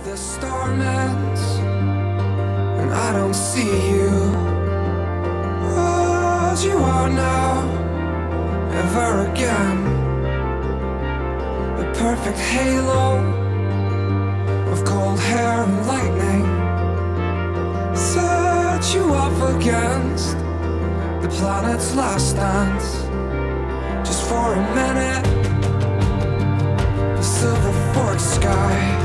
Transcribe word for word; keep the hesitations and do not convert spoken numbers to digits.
the storm ends and I don't see you, as you are now, ever again. The perfect halo of cold hair and lightning set you up against the planet's last dance. Just for a minute, the silver forked sky